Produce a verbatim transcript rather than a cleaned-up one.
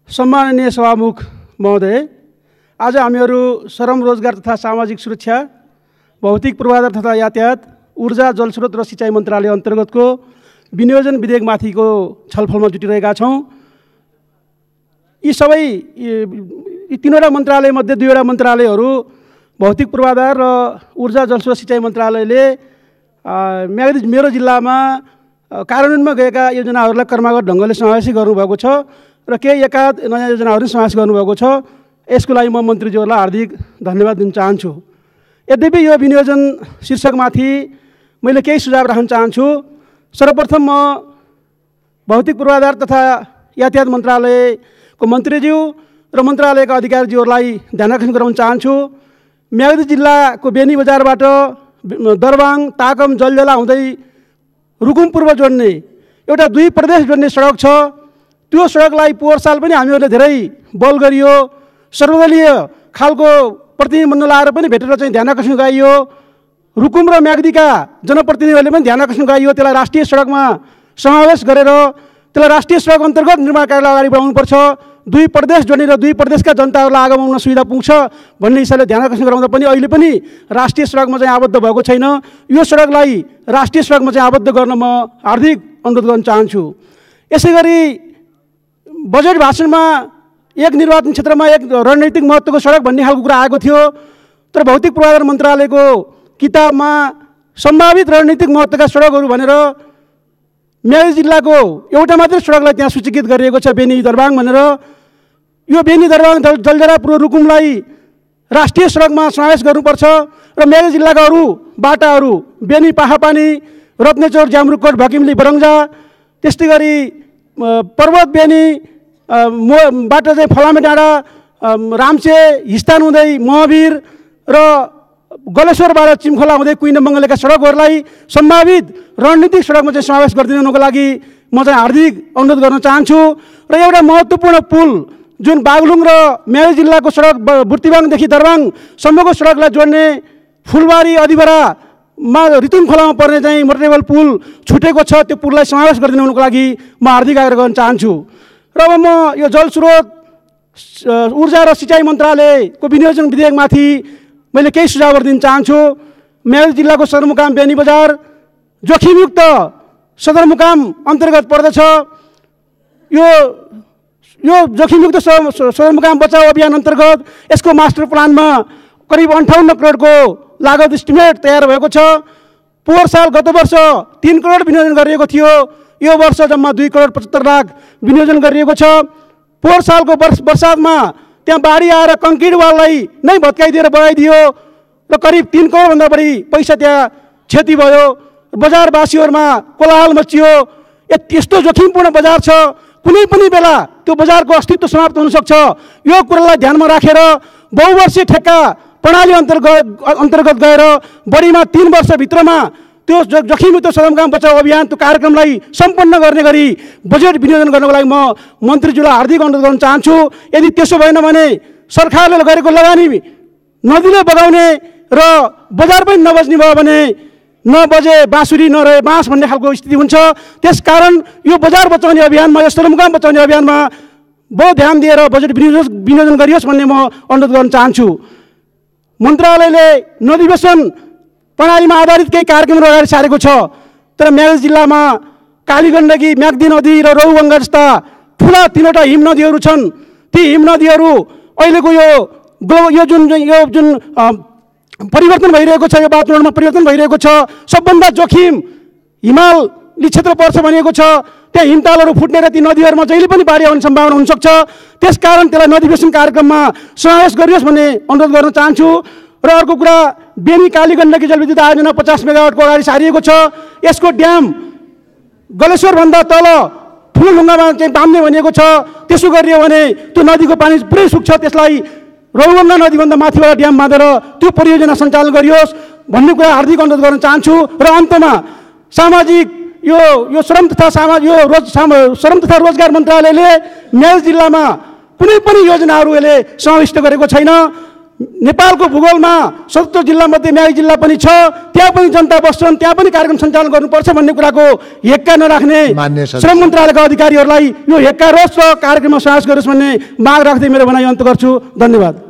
सम्माननीय सभामुख महोदय, आज हामीहरू श्रम रोजगार तथा सामाजिक सुरक्षा, भौतिक पूर्वाधार तथा यातायात, ऊर्जा जलस्रोत र सिँचाइ मन्त्रालय अन्तर्गतको विनियोजन विधेयकमाथिको छलफलमा जुटिरहेका छौँ। यी सबै यी तीनवटा मन्त्रालयमध्ये दुईवटा मन्त्रालयहरू भौतिक पूर्वाधार र ऊर्जा जलस्रोत सिँचाइ मन्त्रालयले मेरो जिल्लामा कार्यान्वयनमा गएका योजनाहरूलाई क्रमागत ढङ्गले समावेश गर्नुभएको छ र केही एकाध नयाँ योजनाहरू समावेश गर्नुभएको छ। यसको लागि म मन्त्रीज्यूहरूलाई हार्दिक धन्यवाद दिन चाहन्छु। यद्यपि यो विनियोजन शीर्षकमाथि मैले केही सुझाव राख्न चाहन्छु। सर्वप्रथम म भौतिक पूर्वाधार तथा यातायात मन्त्रालयको मन्त्रीज्यू र मन्त्रालयका अधिकारीज्यूहरूलाई ध्यान आकर्षण गराउन चाहन्छु। म्याग्दी जिल्लाको बेनी बजारबाट दरबाङ ताकम जलजला हुँदै रुकुम पूर्व जोड्ने एउटा दुई प्रदेश जोड्ने सडक छ। त्यो सडकलाई पोहोर साल पनि हामीहरूले धेरै बल गरियो, सर्वदलीय खालको प्रतिनिधिमण्डल आएर पनि भेटेर चाहिँ ध्यान आकर्षण गराइयो। रुकुम र म्याग्दीका जनप्रतिनिधिहरूले पनि ध्यान आकर्षण गराइयो। त्यसलाई राष्ट्रिय सडकमा समावेश गरेर त्यसलाई राष्ट्रिय सडक अन्तर्गत निर्माण कार्यलाई अगाडि बढाउनुपर्छ। दुई प्रदेश जोड्ने र दुई प्रदेशका जनताहरूलाई आगमन सुविधा पुग्छ भन्ने हिसाबले ध्यान आकर्षण गराउँदा पनि अहिले पनि राष्ट्रिय सडकमा चाहिँ आबद्ध भएको छैन। यो सडकलाई राष्ट्रिय सडकमा चाहिँ आबद्ध गर्न म हार्दिक अनुरोध गर्न चाहन्छु। यसै गरी बजेट भाषणमा एक निर्वाचन क्षेत्रमा एक रणनीतिक महत्त्वको सडक भन्ने खालको कुरा आएको थियो, तर भौतिक पूर्वाधार मन्त्रालयको किताबमा सम्भावित रणनीतिक महत्त्वका सडकहरू भनेर म्याग्दी जिल्लाको एउटा मात्रै सडकलाई त्यहाँ सूचीकृत गरिएको छ, बेनी दरबाङ भनेर। यो बेनी दरबाङ जलजला पूर्व रुकुमलाई राष्ट्रिय सडकमा समावेश गर्नुपर्छ र म्याग्दी जिल्लाका अरू बाटाहरू बेनी पाखापानी, रत्नेचौर, जामरुककोट, भकिमली, बरङ्जा, त्यस्तै गरी पर्वत बेनी बाट चाहिँ फलामे डाँडा, रामचे, हिस्तान हुँदै महावीर र गलेश्वरबाट चिमखोला हुँदै कुइना मङ्गलेका सडकहरूलाई सम्भावित रणनीतिक सडकमा चाहिँ समावेश गरिदिनुको लागि म चाहिँ हार्दिक अनुरोध गर्न चाहन्छु। र एउटा महत्त्वपूर्ण पुल जुन बागलुङ र म्याग्दी जिल्लाको सडक बुर्तिबाङदेखि दरबाङसम्मको सडकलाई जोड्ने फुलबारी अधिबरामा रितुङ खोलामा पर्ने चाहिँ मोटरवेल पुल छुटेको छ, त्यो पुललाई समावेश गरिदिनुको लागि म हार्दिक आग्रह गर्न चाहन्छु। र अब म यो जलस्रोत ऊर्जा र सिँचाइ मन्त्रालयको विनियोजन विधेयकमाथि मैले केही सुझावहरू दिन चाहन्छु। म्याग्दी जिल्लाको सदरमुकाम बेनी बजार जोखिमयुक्त सदरमुकाम अन्तर्गत पर्दछ। यो यो जोखिमयुक्त सदरमुकाम बचाउ अभियान अन्तर्गत यसको मास्टर प्लानमा करिब अन्ठाउन्न करोडको लागत इस्टिमेट तयार भएको छ। पोहोर साल गत वर्ष तीन करोड विनियोजन गरिएको थियो, यो वर्ष जम्मा दुई करोड पचहत्तर लाख विनियोजन गरिएको छ। पोहोर सालको वर्ष बर्सातमा त्यहाँ बाढी आएर कङ्क्रिट वाललाई नै भत्काइदिएर बढाइदियो र करिब तीन करोडभन्दा बढी पैसा त्यहाँ क्षति भयो। बजारवासीहरूमा कोलाहल मचियो। यस्तो जोखिमपूर्ण बजार छ, कुनै पनि बेला त्यो बजारको अस्तित्व समाप्त हुनसक्छ। यो कुरालाई ध्यानमा राखेर बहुवर्षीय ठेक्का प्रणाली अन्तर्गत अन्तर्गत गएर बढीमा तीन वर्षभित्रमा त्यो जोखिमयुक्त सदरमुकाम बचाउ अभियान त्यो कार्यक्रमलाई सम्पन्न गर्ने गरी बजेट विनियोजन गर्नको लागि म मन्त्रीज्यूलाई हार्दिक अनुरोध गर्न चाहन्छु। यदि त्यसो भएन भने सरकारले गरेको लगानी नदीले बगाउने र बजार पनि नबज्ने भयो भने नबजे बाँसुरी नरहे बाँस भन्ने खालको स्थिति हुन्छ। त्यसकारण यो बजार बचाउने अभियानमा, यो सदरमुकाम बचाउने अभियानमा बहुत ध्यान दिएर बजेट विनियोजन विनियोजन गरियोस् भन्ने म अनुरोध गर्न चाहन्छु। मन्त्रालयले नदीवेशन प्रणालीमा आधारित केही कार्यक्रमहरू अगाडि सारेको छ, तर म्याग्दी जिल्लामा कालीगण्डकी, म्याग्दी नदी र रौगङ्गा जस्ता ठुला तिनवटा हिम नदीहरू छन्। ती हिम नदीहरू अहिलेको यो यो जुन यो जुन परिवर्तन भइरहेको छ, यो वातावरणमा परिवर्तन भइरहेको छ, सबभन्दा जोखिम हिमाली क्षेत्र पर्छ भनिएको छ। त्यहाँ हिमतालहरू फुट्ने र ती नदीहरूमा जहिले पनि बाढी आउने सम्भावना हुनसक्छ। त्यसकारण त्यसलाई नदीवेशन कार्यक्रममा समावेश गरियोस् भन्ने अनुरोध गर्न चाहन्छु। र अर्को कुरा, बेनी कालीगण्डकी जलविद्युत आयोजना पचास मेगावाटको अगाडि सारिएको छ। यसको ड्याम गलेश्वरभन्दा तल ठुलो ढुङ्गामा चाहिँ बाँध्ने भनिएको छ। त्यसो गरियो भने त्यो नदीको पानी पुरै सुक्छ। त्यसलाई रौगङ्गा नदीभन्दा माथिबाट ड्याम बाँधेर त्यो परियोजना सञ्चालन गरियोस् भन्ने कुरा हार्दिक अनुरोध गर्न चाहन्छु। र अन्तमा सामाजिक यो यो श्रम तथा सामाजिक यो रोज श्रम तथा रोजगार मन्त्रालयले म्याग्दी जिल्लामा कुनै पनि योजनाहरू यसले समाविष्ट गरेको छैन। नेपालको भूगोलमा सत्तर जिल्लामध्ये म्यागी जिल्ला पनि छ, त्यहाँ पनि जनता बस्छन्, त्यहाँ पनि कार्यक्रम सञ्चालन गर्नुपर्छ भन्ने कुराको हेक्का नराख्ने श्रम मन्त्रालयका अधिकारीहरूलाई यो हेक्का रोस् र कार्यक्रममा साहस गरोस् भन्ने माग राख्दै मेरो भनाइ अन्त गर्छु। धन्यवाद।